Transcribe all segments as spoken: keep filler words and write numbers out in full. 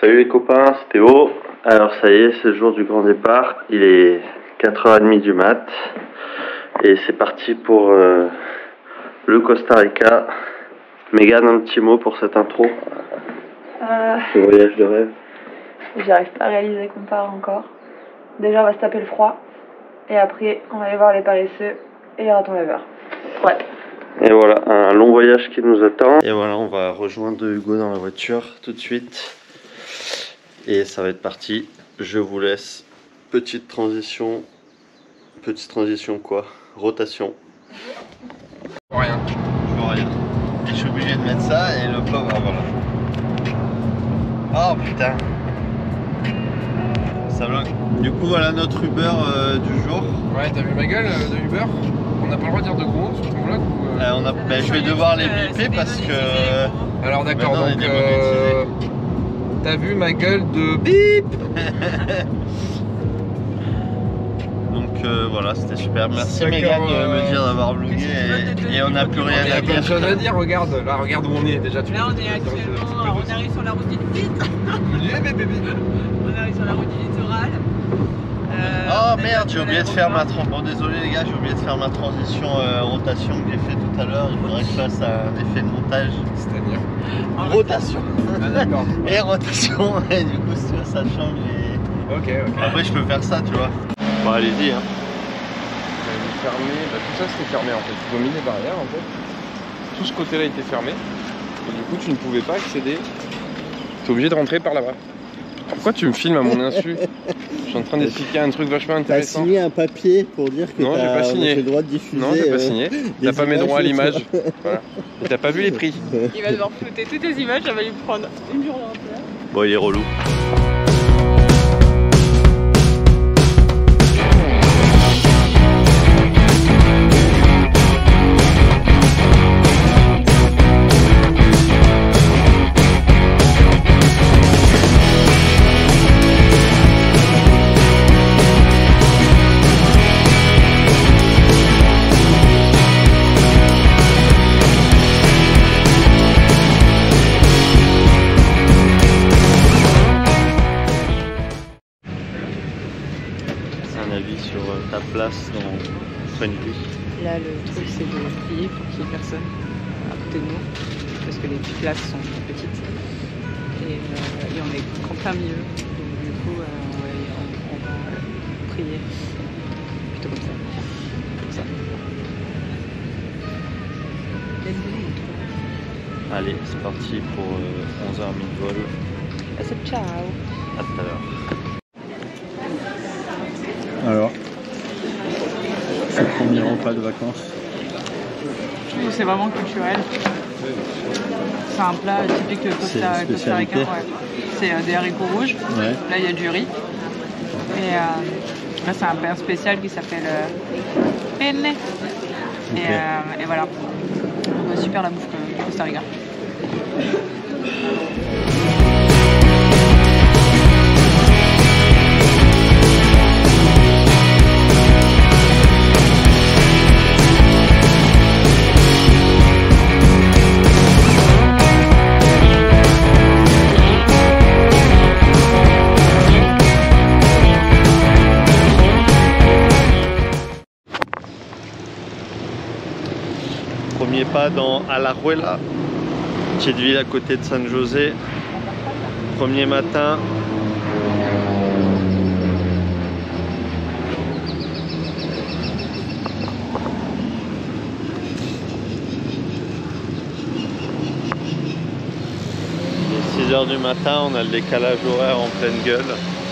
Salut les copains, c'est Théo. Alors ça y est, c'est le jour du grand départ. Il est quatre heures trente du mat. Et c'est parti pour euh, le Costa Rica. Mégane, un petit mot pour cette intro. Euh... Le voyage de rêve. J'arrive pas à réaliser qu'on part encore. Déjà on va se taper le froid. Et après on va aller voir les paresseux et les ratons laveurs. Ouais. Et voilà, un long voyage qui nous attend. Et voilà, on va rejoindre Hugo dans la voiture tout de suite. Et ça va être parti. Je vous laisse. Petite transition. Petite transition quoi? Rotation. Rien. Je vois rien. Et je suis obligé de mettre ça et le pauvre, voilà. Oh putain. Ça bloque. Du coup voilà notre Uber euh, du jour. Ouais, t'as vu ma gueule euh, de Uber? On n'a pas le droit de dire de gros sur ton blog ou euh... euh, on a... ben, je vais devoir les biper parce que... Alors d'accord, donc euh... t'as vu ma gueule de bip. Donc euh, voilà, c'était super. Merci Mégane de euh... me dire d'avoir vlogué et... et on n'a plus rien à dire. Il y a plein de choses à dire, regarde, là regarde où on est déjà. Tu là on est actuellement, on arrive sur la route du Littoral. On arrive sur la route du Littoral. Euh, oh merde, j'ai oublié de faire ma transition. Bon désolé les gars, j'ai oublié de faire ma transition euh, rotation que j'ai fait tout à l'heure. Il faudrait que je fasse un effet de montage. C'est-à-dire rotation. Ah d'accord. Et rotation, et du coup si ça change et... Ok, ok. Après je peux faire ça, tu vois. Bon allez-y hein. Fermé, bah, tout ça c'était fermé en fait. Ils ont mis des barrières en fait. Tout ce côté-là était fermé. Et du coup tu ne pouvais pas accéder. Tu es obligé de rentrer par là-bas. Pourquoi tu me filmes à mon insu? Je suis en train d'expliquer un truc vachement intéressant. T'as signé un papier pour dire que t'as le droit de diffuser. Non, j'ai pas signé. T'as pas mes droits à l'image. Voilà. Et t'as pas vu les prix. Il va devoir flouter toutes les images, ça va lui prendre une journée entière. Bon, il est relou. Sur ta place dans Friendly. Là le truc c'est de prier pour qu'il n'y ait personne à côté de nous parce que les places sont petites et, euh, et on est en plein milieu donc du coup euh, on, on va prier plutôt comme ça. Comme ça. Allez c'est parti pour euh, onze heures mille vol. C'est ciao. À tout à l'heure. Alors, ce premier repas de vacances. Je trouve que c'est vraiment culturel. C'est un plat typique Costa, Costa Rica. Ouais. C'est euh, des haricots rouges. Ouais. Là, il y a du riz. Et euh, là, c'est un pain spécial qui s'appelle euh, penne. Okay. Et, euh, et voilà. Donc, super la bouffe du Costa Rica. Premier pas dans Alajuela, petite ville à côté de San José. Premier matin. six heures du matin, on a le décalage horaire en pleine gueule.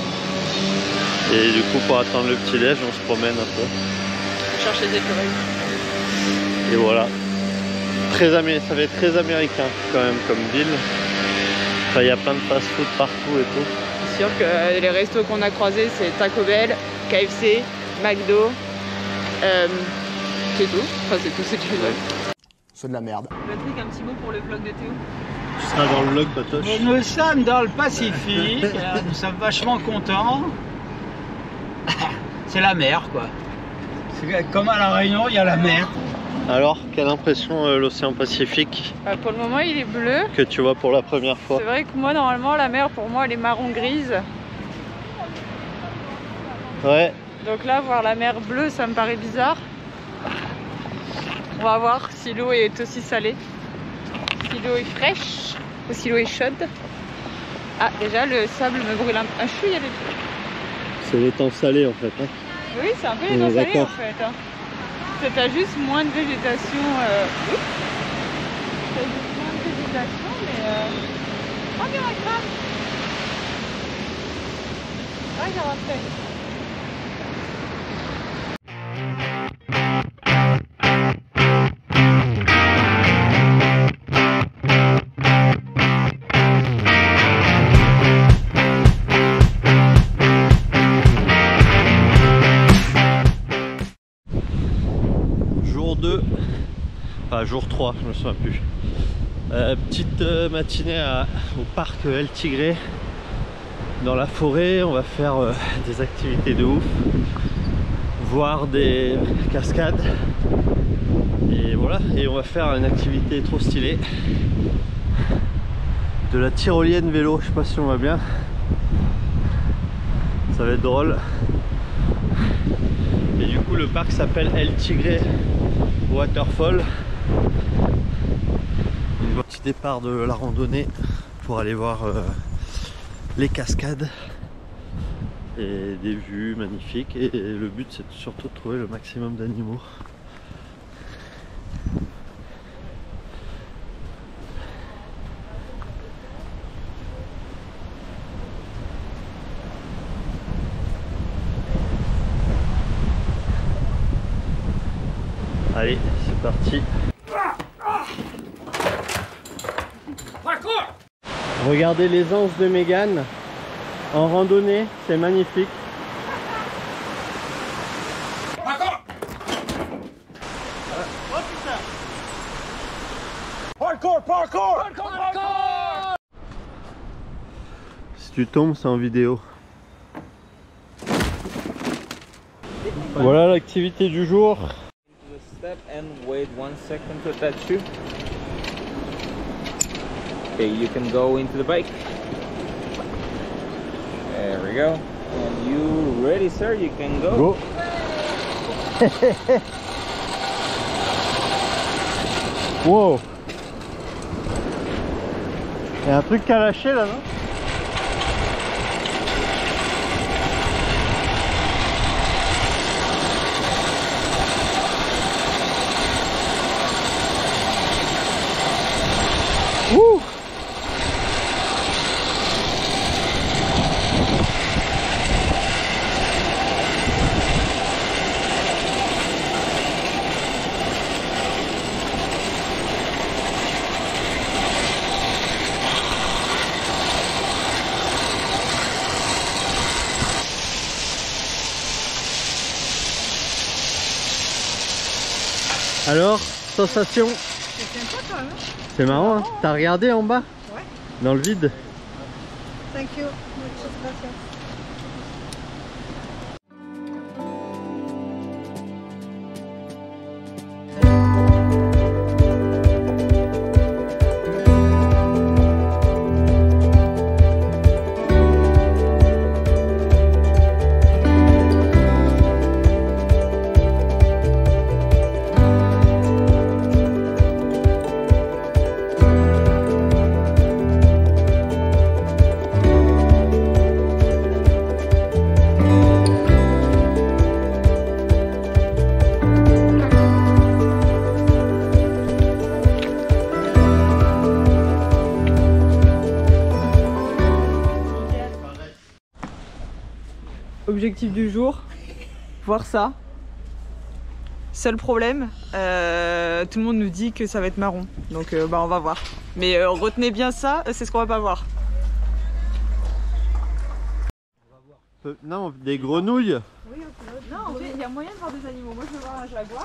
Et du coup pour attendre le petit déj, on se promène un peu. On cherche les écureuils. Et voilà. Très amé... Ça va être très américain quand même comme ville. Enfin, il y a plein de fast-food partout et tout. C'est sûr que les restos qu'on a croisés c'est Taco Bell, K F C, McDo. Euh, c'est tout. Enfin c'est tout, c'est tout. Ouais. C'est de la merde. Patrick, un petit mot pour le vlog de Théo. Tu seras dans le vlog, Patoche. Nous sommes dans le Pacifique, nous sommes vachement contents. C'est la mer quoi. Comme à La Réunion, il y a la mer. Alors, quelle impression euh, l'océan Pacifique euh, Pour le moment, il est bleu. que tu vois pour la première fois? C'est vrai que moi, normalement, la mer, pour moi, elle est marron-grise. Ouais. Donc là, voir la mer bleue, ça me paraît bizarre. On va voir si l'eau est aussi salée, si l'eau est fraîche ou si l'eau est chaude. Ah, déjà, le sable me brûle un, un chouïa les pieds. C'est les temps salés en fait. Hein. Oui, c'est un peu les On temps est salés en d'accord. fait. Hein. T'as juste moins de végétation. Euh... Oui. T'as juste moins de végétation, mais. Euh... Oh, il y a un crabe. Ah, il y a un feuille. Enfin, jour trois, je me souviens plus. Euh, petite euh, matinée à, au parc El Tigre dans la forêt. On va faire euh, des activités de ouf, voir des cascades et voilà. Et on va faire une activité trop stylée, de la tyrolienne vélo. Je sais pas si on va bien, ça va être drôle. Et du coup le parc s'appelle El Tigre Waterfall. Un petit départ de la randonnée pour aller voir euh, les cascades et des vues magnifiques, et, et le but c'est surtout de trouver le maximum d'animaux. Allez, c'est parti. Regardez les anses de Mégane en randonnée, c'est magnifique. Parkour, parkour, parkour, parkour. Si tu tombes, c'est en vidéo. Voilà l'activité du jour. Step and wait one second to touch you. Okay, you can go into the bike. There we go. And you ready, sir? You can go. Go. Wow. Il y a un truc qu'à lâcher là, non? Ouh. Alors, sensation? C'est sympa quand même. C'est marrant, hein? T'as regardé en bas? Ouais. Dans le vide? Thank you. Muchas gracias. Objectif du jour, voir ça. Seul problème, euh, tout le monde nous dit que ça va être marron, donc euh, bah on va voir. Mais euh, retenez bien ça, c'est ce qu'on va pas voir. Euh, non, des grenouilles. Oui, non, il y a moyen de voir des animaux. Moi je veux voir un jaguar.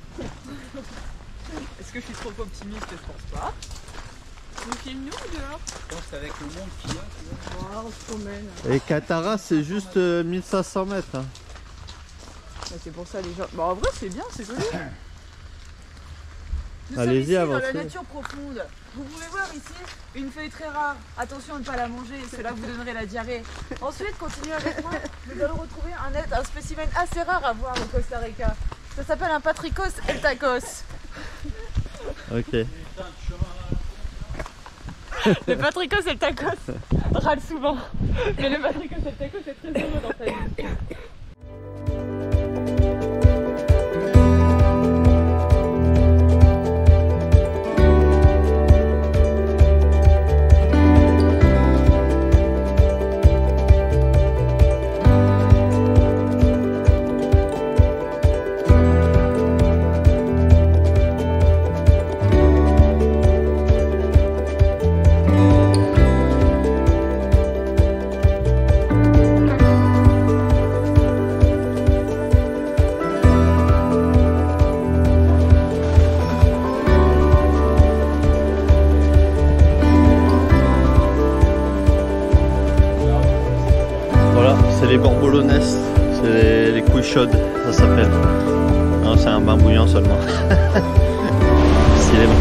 Est-ce que je suis trop optimiste? Je pense pas. On filme nous ou dehors? Je pense qu'avec le monde qu'il y a, tu vois. Oh, on se promène. Et Katara, c'est juste euh, mille cinq cents mètres. Hein. Bah, c'est pour ça les gens. Bah en vrai c'est bien, c'est joli. Nous sommes ici dans la nature profonde. Vous pouvez voir ici une feuille très rare. Attention à ne pas la manger, cela vous donnerait la diarrhée. Ensuite, continuez avec moi. Nous allons retrouver un, un spécimen assez rare à voir au Costa Rica. Ça s'appelle un Patricos eltacos. Ok. Le Patricos eltacos râle souvent. Mais le Patricos eltacos est très heureux dans sa vie. C'est les borbolones, c'est les, les couilles chaudes, ça s'appelle. Non, c'est un bain bouillant seulement. Stylé.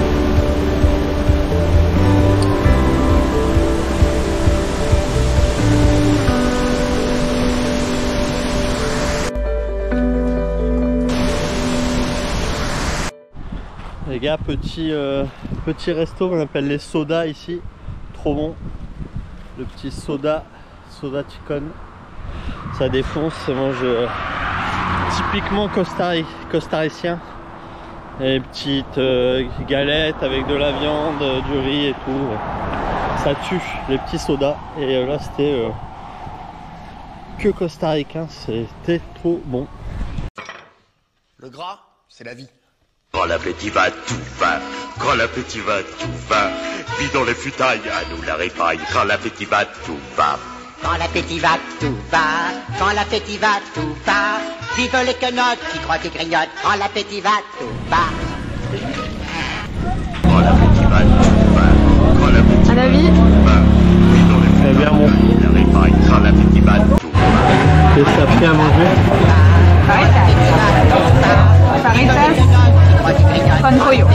Les gars, petit, euh, petit resto qu'on appelle les sodas ici. Trop bon. Le petit soda, soda chicken. Ça défonce, ça mange euh, typiquement costari costaricien. Les petites euh, galettes avec de la viande, euh, du riz et tout. Ça tue, les petits sodas. Et euh, là c'était euh, que costaricain, c'était trop bon. Le gras, c'est la vie. Quand l'appétit va, tout va. Quand l'appétit va, tout va. Puis dans les futailles, à nous la répaille. Quand l'appétit va, tout va. Quand l'appétit va, tout va. Quand l'appétit va, tout va. Vive les quenottes qui croient qu'ils grignotent. Quand l'appétit va, tout va. Quand l'appétit va, tout va. Quand l'appétit va, tout va. Puis dans les futailles, à nous la répaille. Quand l'appétit va, tout va. Qu'est-ce que ça fait à manger? Paritas con pollo.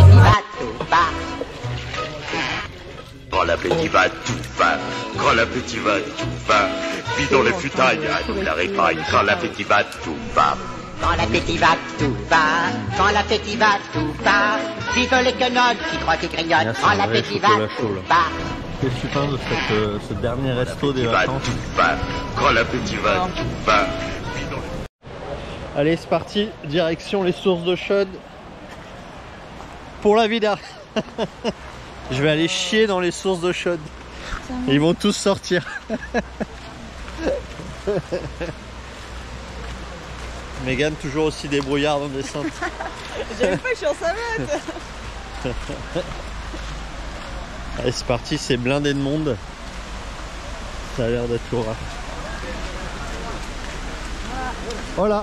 Quand l'appétit va, tout va. Quand l'appétit va, tout va. Puis dans les futailles, à nous la répaille. Quand l'appétit va, tout va. Quand l'appétit va, tout va. Quand l'appétit va, tout va. Vive les quenottes qui croient qu'ils grignotent. Quand l'appétit va, tout va. Qu'est-ce que tu penses de cette, euh, ce dernier resto des vacances? Quand l'appétit va, tout va. Allez, c'est parti, direction les sources d'eau chaude pour la vida. Je vais aller chier dans les sources d'eau chaude. Ils vont tous sortir. Mégane toujours aussi débrouillarde en descente. J'avais pas que je suis en savate. Allez, c'est parti, c'est blindé de monde. Ça a l'air d'être lourd. Voilà.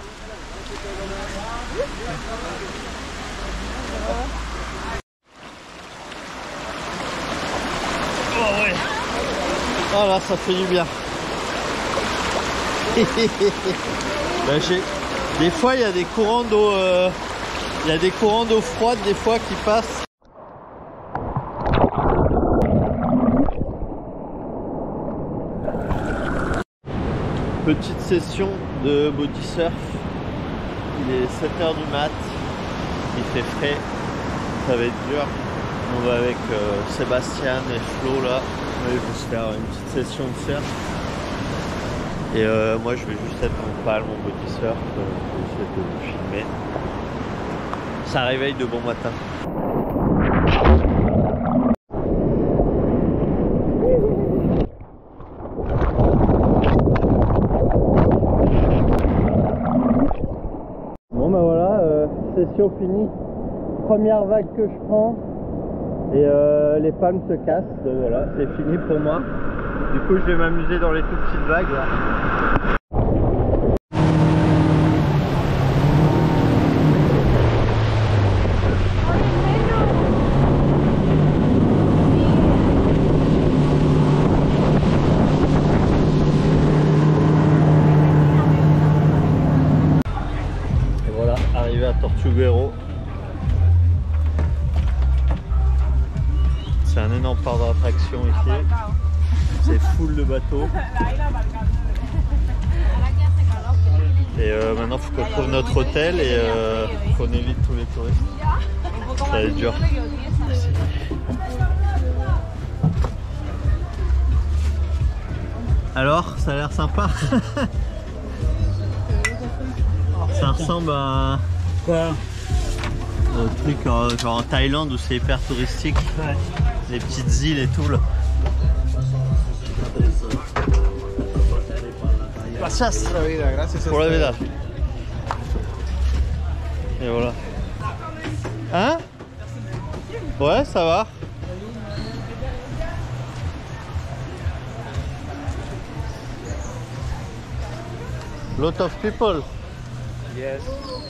Oh ouais. Oh là, ça fait du bien. Ben, j'ai... Des fois, il y a des courants d'eau, euh... il y a des courants d'eau froide des fois qui passent. Petite session de body surf. Il est sept heures du mat. Il fait frais. Ça va être dur. On va avec euh, Sébastien et Flo là. On va juste faire une petite session de surf. Et euh, moi je vais juste être en palme, mon body surf. Euh, je vais essayer de filmer. Ça réveille de bon matin. Bon bah voilà, euh, session finie. Première vague que je prends. Et euh, les palmes se cassent, donc voilà, c'est fini pour moi. Du coup je vais m'amuser dans les toutes petites vagues là. Et voilà, arrivé à Tortuguero. de bateaux. Et euh, maintenant, il faut qu'on trouve notre hôtel et euh, qu'on évite tous les touristes. Ça va être dur. Alors, ça a l'air sympa. Ça ressemble à... Quoi? Au truc euh, genre en Thaïlande où c'est hyper touristique. Ouais. Les petites îles et tout là. Gracias. Pour la vida. Et voilà. Hein? Ouais, ça va. Lot of people. Yes.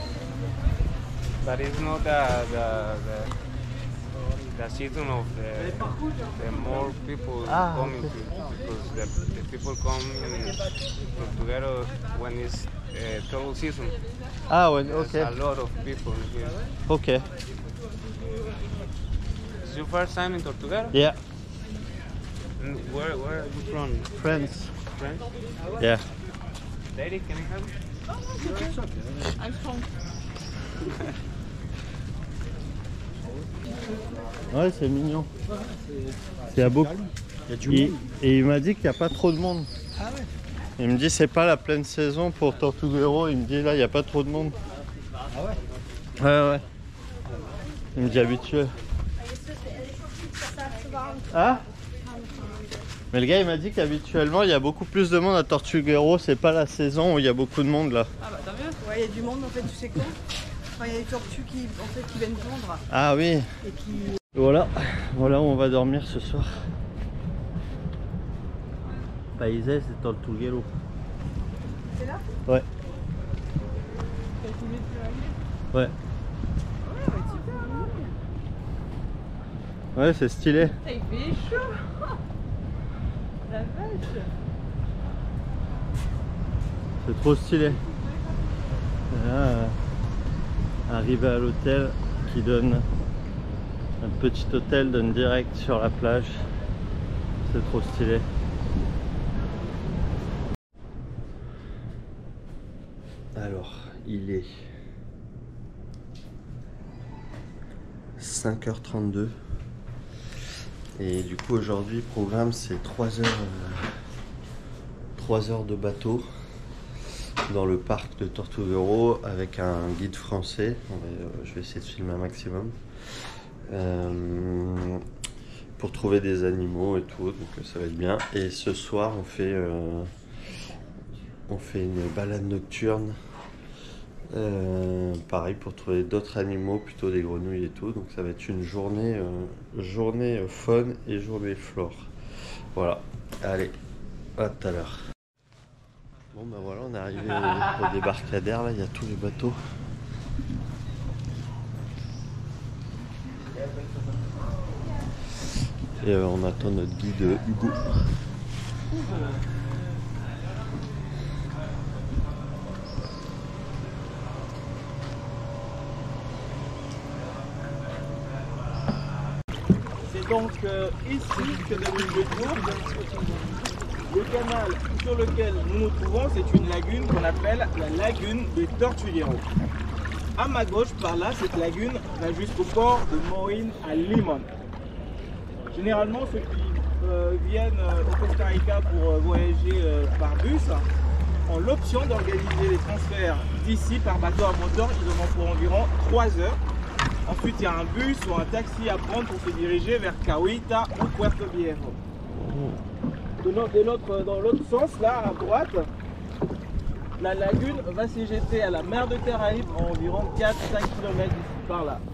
But it's not the the the, the season of the, the more people ah, coming okay. to, because the, the people come together when it's uh, total season. Ah, when, okay. There's a lot of people here. Okay. It's your first time in Tortuguero? Yeah. And where where are you from? France. France? Yeah. Lady, can I help? I'm strong. Ouais, c'est mignon. Il y a beaucoup. Il y a du et, monde. Et il m'a dit qu'il n'y a pas trop de monde. Ah ouais. Il me dit c'est pas la pleine saison pour Tortuguero. Il me dit là il n'y a pas trop de monde. Ah ouais. Ouais ouais. Il me dit habitué. Ah. Mais le gars il m'a dit qu'habituellement il y a beaucoup plus de monde à Tortuguero. C'est pas la saison où il y a beaucoup de monde là. Ah bah tant mieux. Ouais, il y a du monde en fait, tu sais quoi? Enfin, il y a des tortues qui, en fait, qui viennent vendre. Ah oui. Et qui... Voilà, voilà où on va dormir ce soir. Países de Tortuguero. C'est là? Ouais. Ouais. Ouais, c'est stylé. Il fait chaud. La vache. C'est trop stylé. Et là, euh, arrivé à l'hôtel qui donne un petit hôtel donne direct sur la plage. C'est trop stylé. Alors, il est cinq heures trente-deux et du coup aujourd'hui le programme c'est trois heures euh, trois heures de bateau dans le parc de Tortuguero avec un guide français. On va, euh, je vais essayer de filmer un maximum euh, pour trouver des animaux et tout, donc ça va être bien. Et ce soir on fait euh, on fait une balade nocturne. Euh, pareil pour trouver d'autres animaux, plutôt des grenouilles et tout, donc ça va être une journée euh, journée euh, fun et journée flore. Voilà, allez, à tout à l'heure. Bon ben voilà, on est arrivé au, au débarcadère, là il y a tous les bateaux. Et euh, on attend notre guide Hugo. C'est donc euh, ici que débute le tour. Le canal sur lequel nous nous trouvons, c'est une lagune qu'on appelle la lagune de Tortuguero. À ma gauche, par là, cette lagune va jusqu'au port de Moín à Limón. Généralement, ceux qui euh, viennent au Costa Rica pour euh, voyager euh, par bus ont l'option d'organiser les transferts d'ici par bateau à moteur. Ils en ont pour environ trois heures. Ensuite, il y a un bus ou un taxi à prendre pour se diriger vers Cahuita ou Puerto Viejo. De l'autre, dans l'autre sens, là, à droite, la lagune va s'y jeter à la mer de Caraïbes à environ quatre à cinq kilomètres d'ici par là.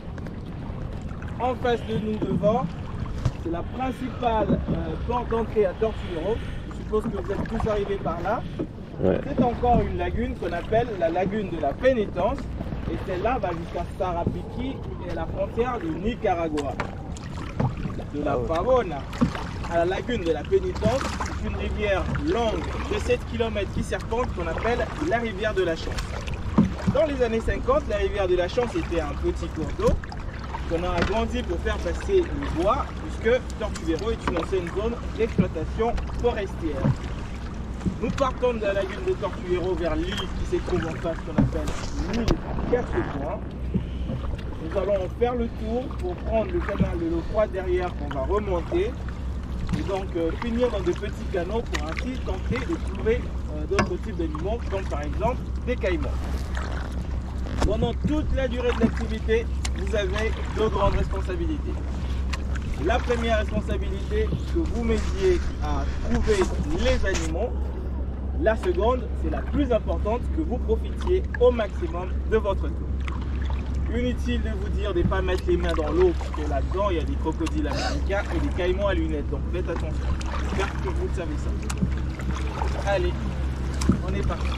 En face de nous, devant, c'est la principale euh, porte d'entrée à Tortuguero. Je suppose que vous êtes tous arrivés par là. Ouais. C'est encore une lagune qu'on appelle la lagune de la Pénitence. Et celle-là va jusqu'à Sarapiquí et la frontière du Nicaragua. De la Pavona à la lagune de la Pénitence, c'est une rivière longue de sept kilomètres qui serpente qu'on appelle la rivière de la Chance. Dans les années cinquante, la rivière de la Chance était un petit cours d'eau. qu'on a agrandi pour faire passer le bois, puisque Tortuguero est une ancienne zone d'exploitation forestière. Nous partons de la lagune de Tortuguero vers l'île qui se trouve en face, qu'on appelle l'île Quatre-Points. Nous allons faire le tour pour prendre le canal de l'eau froide derrière qu'on va remonter et donc euh, finir dans de petits canaux pour ainsi tenter de trouver euh, d'autres types d'animaux comme par exemple des caïmans. Pendant toute la durée de l'activité, vous avez deux grandes responsabilités. La première responsabilité, que vous m'aidiez à trouver les animaux. La seconde, c'est la plus importante, que vous profitiez au maximum de votre tour. Inutile de vous dire de ne pas mettre les mains dans l'eau, parce que là-dedans, il y a des crocodiles américains et des caïmans à lunettes. Donc faites attention. J'espère que vous savez ça. Allez, on est parti.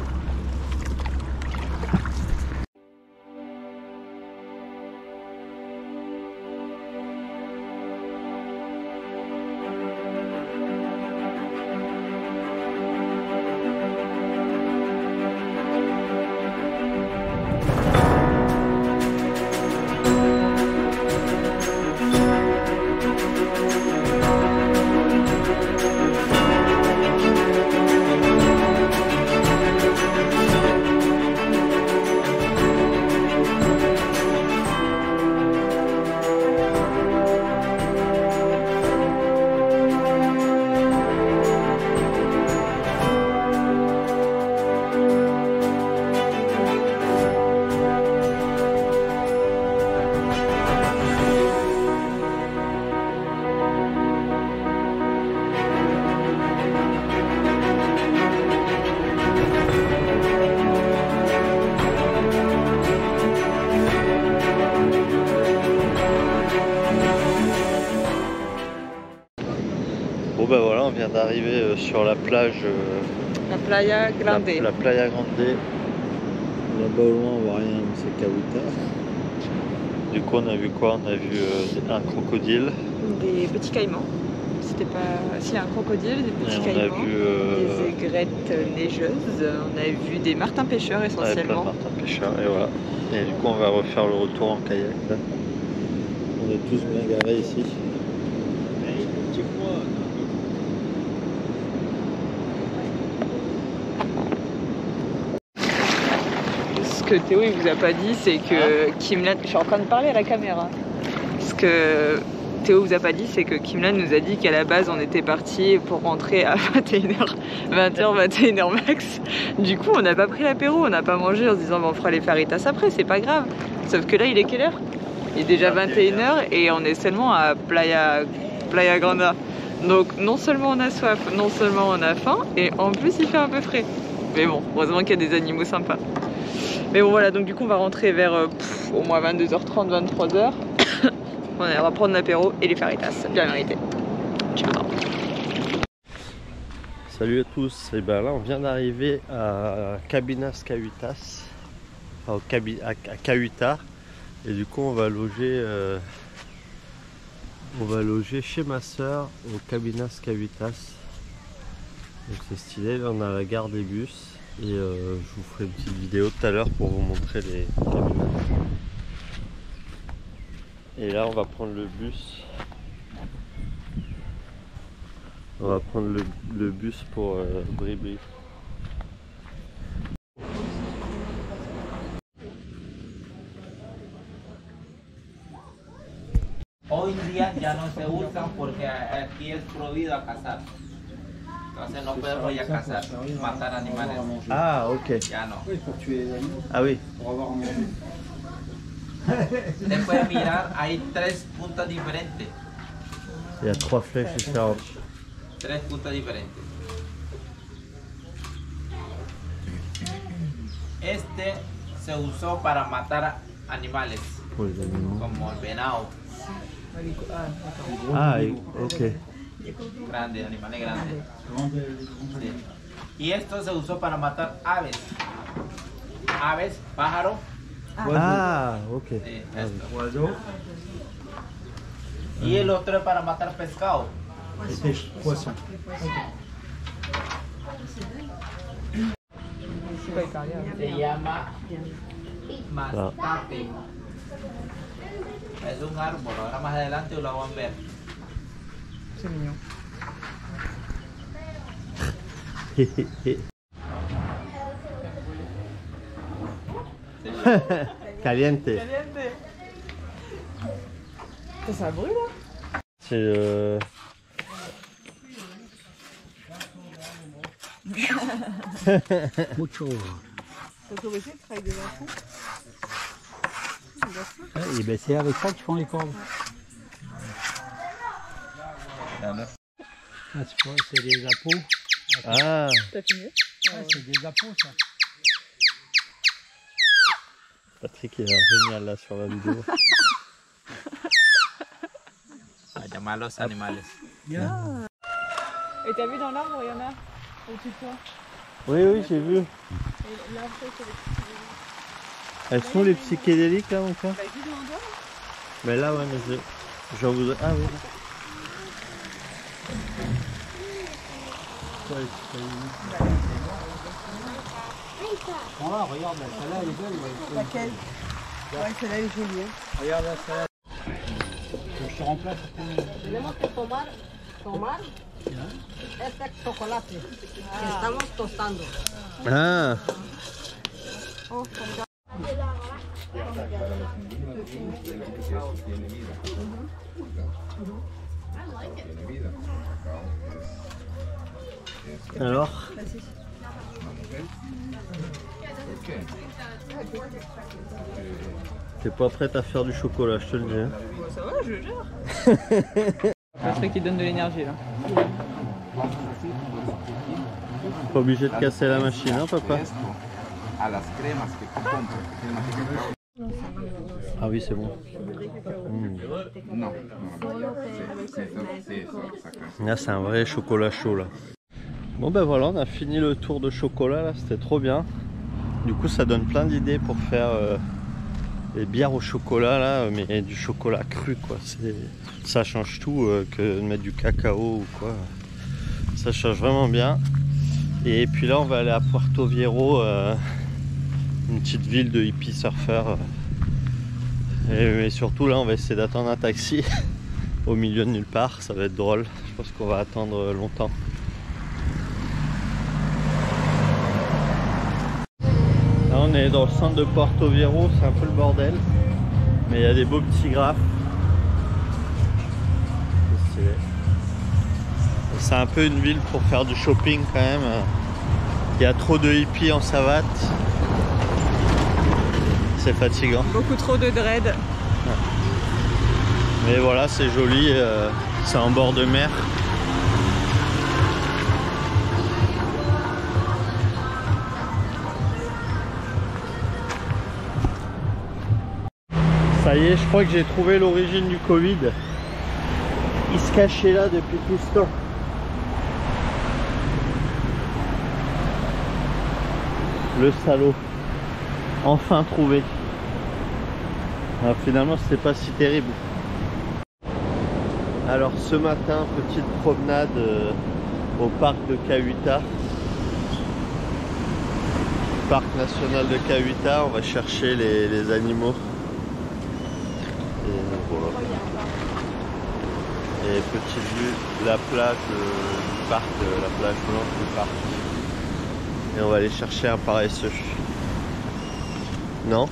Bon ben voilà, on vient d'arriver sur la plage. Euh, la Playa Grande. La, la Playa Grande. Là-bas au loin on voit rien, mais c'est Cahuita. Du coup on a vu quoi? On a vu euh, un crocodile. Des petits caïmans. C'était pas... Si, un crocodile, des petits Et caïmans. On a vu, euh... des aigrettes neigeuses. On a vu des martins pêcheurs essentiellement. Ouais, plein de martins pêcheurs et voilà. Et du coup on va refaire le retour en kayak là. On est tous bien garés ici. Ce que Théo il vous a pas dit, c'est que Kimlan, je suis en train de parler à la caméra. Ce que Théo vous a pas dit, c'est que Kimlan nous a dit qu'à la base on était parti pour rentrer à vingt et une heures, vingt heures, vingt et une heures max. Du coup on n'a pas pris l'apéro, on n'a pas mangé en se disant bah, on fera les faritas après, c'est pas grave. Sauf que là il est quelle heure? Il est déjà vingt et une heures et on est seulement à Playa, Playa Grande. Donc non seulement on a soif, non seulement on a faim et en plus il fait un peu frais. Mais bon, heureusement qu'il y a des animaux sympas. Mais bon voilà, donc du coup on va rentrer vers euh, pff, au moins vingt-deux heures trente, vingt-trois heures. On va prendre l'apéro et les faritas, bien mérité. Ciao. Salut à tous, et ben là on vient d'arriver à Cabinas Cahuitas, enfin, au Cabi à, à Cahuita, et du coup on va loger, euh, on va loger chez ma soeur au Cabinas Cahuitas. Donc c'est stylé, là on a la gare des bus. Et euh, je vous ferai une petite vidéo tout à l'heure pour vous montrer les cabinets. Et là on va prendre le bus. On va prendre le, le bus pour euh, Bribri. Hoy día ya no se usan porque aquí es prohibido cazar. Entonces no podemos ya cazar, matar animales. Ah, ok. Ya no. Ah oui. Usted puede mirar, hay tres puntas diferentes. Il y a trois flèches différentes. Tres puntas diferentes. Este se usó para matar animales, como el venado. Ah, ok. Grande, animales grandes. Sí. Y esto se usó para matar aves. Aves, pájaros. Ah, ok. Sí, esto. Y el otro es para matar pescado. Poisson. Se llama mastate. Es un árbol, ahora más adelante lo van a ver. C'est mignon. Caliente. Caliente. Ça, ça brûle là. C'est euh... Mucho. T'as autorisé de travailler des enfants? Et ben c'est avec ça qu'ils font les cordes. Ah, c'est quoi? C'est des appos. Ah. T'as fini? Ouais, c'est des appos ça. Patrick il a l'air génial là sur la vidéo. A llamar a los animales. Ah. Et t'as vu dans l'arbre, il y en a au-dessus de toi? Oui, oui, j'ai vu. Et là, après, c'est les psychédéliques. Elles sont les psychédéliques là, mon frère? Bah, écoute, on doit. Mais là, ouais, mais je... j'en voudrais. Ah oui. Oh, regarde, celle-là elle est belle. Ouais. Laquelle? Ouais, celle-là elle est jolie. Hein. Regarde là, celle-là. Je te remplace. Tenemos que tomar, tomar este chocolate que estamos tostando. Ah. Oh, Alors? T'es pas prête à faire du chocolat, je te le dis. Hein. Ça va, je gère. Patrick qui donne de l'énergie là. Pas obligé de casser la machine, hein, papa? Ah oui, c'est bon. Mmh. Là, c'est un vrai chocolat chaud là. Bon ben voilà, on a fini le tour de chocolat là, c'était trop bien. Du coup, ça donne plein d'idées pour faire euh, des bières au chocolat là, mais du chocolat cru quoi. Ça change tout euh, que de mettre du cacao ou quoi. Ça change vraiment bien. Et puis là, on va aller à Puerto Viejo, euh, une petite ville de hippies surfeurs. Et, mais surtout là, on va essayer d'attendre un taxi au milieu de nulle part. Ça va être drôle. Je pense qu'on va attendre longtemps. Là, on est dans le centre de Puerto Viejo. C'est un peu le bordel, mais il y a des beaux petits graphes. C'est un peu une ville pour faire du shopping quand même. Il y a trop de hippies en savate. C'est fatigant. Beaucoup trop de dread. Ouais. Mais voilà, c'est joli. Euh, c'est en bord de mer. Ça y est, je crois que j'ai trouvé l'origine du Covid. Il se cachait là depuis tout ce temps. Le salaud. Enfin trouvé. Alors finalement c'était pas si terrible. Alors ce matin, petite promenade euh, au parc de Cahuita. Parc national de Cahuita, on va chercher les, les animaux. Et voilà. Et petite vue, la plage euh, du parc, euh, la plage blanche du parc. Et on va aller chercher un paresseux. Non?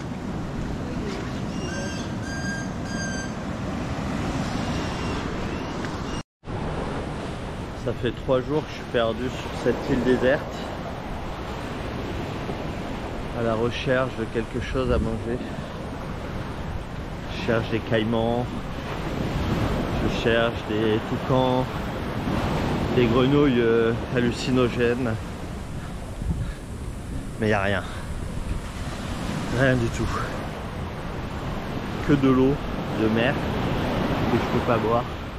Ça fait trois jours que je suis perdu sur cette île déserte, à la recherche de quelque chose à manger. Je cherche des caïmans, je cherche des toucans, des grenouilles euh, hallucinogènes, mais il n'y a rien. Rien du tout. Que de l'eau de mer que je peux pas boire.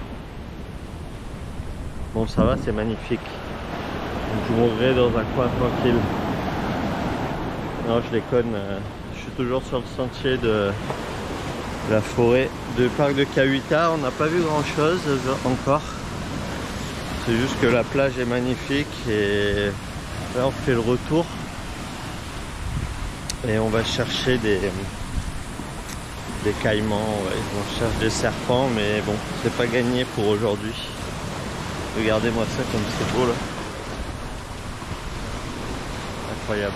Bon, ça va, c'est magnifique. Donc, je mourrai dans un coin tranquille. Non, je déconne. Euh, je suis toujours sur le sentier de la forêt de parc de Cahuita. On n'a pas vu grand chose encore. C'est juste que la plage est magnifique et là on fait le retour. Et on va chercher des, des caïmans, ouais. On cherche des serpents, mais bon, c'est pas gagné pour aujourd'hui. Regardez-moi ça comme c'est beau là. Incroyable.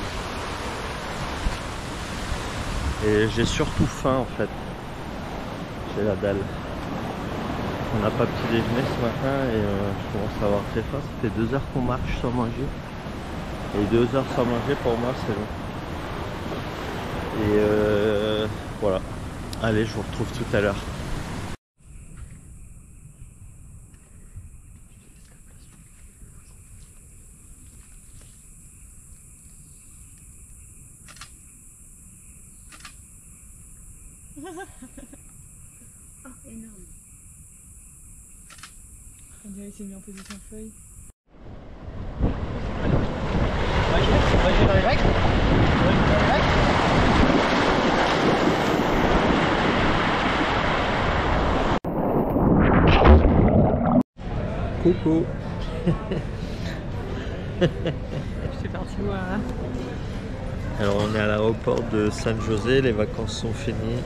Et j'ai surtout faim en fait. J'ai la dalle. On n'a pas petit déjeuner ce matin et euh, je commence à avoir très faim. Ça fait deux heures qu'on marche sans manger. Et deux heures sans manger pour moi c'est long. Et euh, voilà. Allez, je vous retrouve tout à l'heure. Oh, énorme. On dirait qu'il s'est mis en position feuille. Coucou. Je suis parti où là? Alors on est à l'aéroport de San José, les vacances sont finies.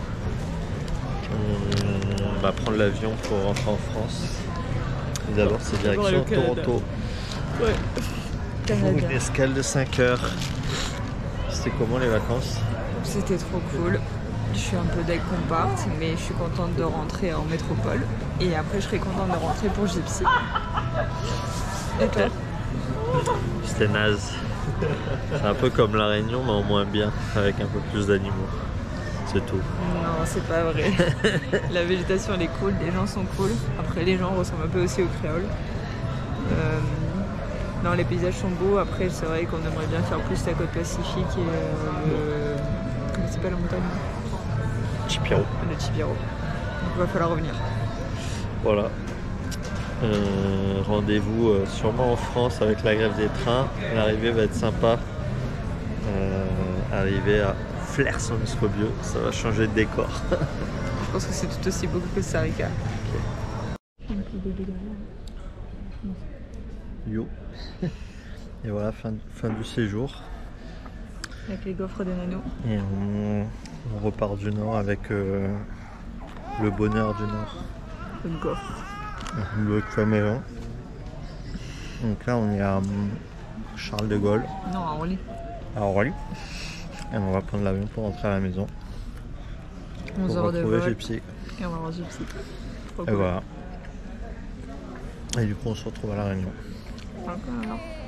On va prendre l'avion pour rentrer en France. D'abord c'est direction Toronto. Ouais. Une escale de cinq heures. C'était comment les vacances? C'était trop cool. Je suis un peu deg qu'on parte, mais je suis contente de rentrer en métropole. Et après je serai contente de rentrer pour Gypsy. Et toi? C'était naze. C'est un peu comme la Réunion mais au moins bien, avec un peu plus d'animaux. C'est tout. Non, c'est pas vrai. La végétation elle est cool, les gens sont cool. Après les gens ressemblent un peu aussi aux créoles. Euh, non, les paysages sont beaux. Après c'est vrai qu'on aimerait bien faire plus la côte pacifique et euh, le... comment s'appelle la montagne? Chipiro. Le Chipiro. Donc il va falloir revenir. Voilà. Euh, Rendez-vous euh, sûrement en France avec la grève des trains. L'arrivée va être sympa. Euh, arriver à Flers-en-Escobieux, ça va changer de décor. Je pense que c'est tout aussi beau que Costa Rica. Okay. Yo. Et voilà, fin, fin du séjour. Avec les gaufres de Nano. Et on, on repart du nord avec euh, le bonheur du nord. Une gaufre. Le Caméléon. Donc là on est à Charles de Gaulle. Non, à Orly. À Orly. Et on va prendre l'avion pour rentrer à la maison. onze heures de retrouver vol. Gypsy. Et on va voir Gypsy. Trop Et cool. voilà. Et du coup on se retrouve à la Réunion. Encore alors.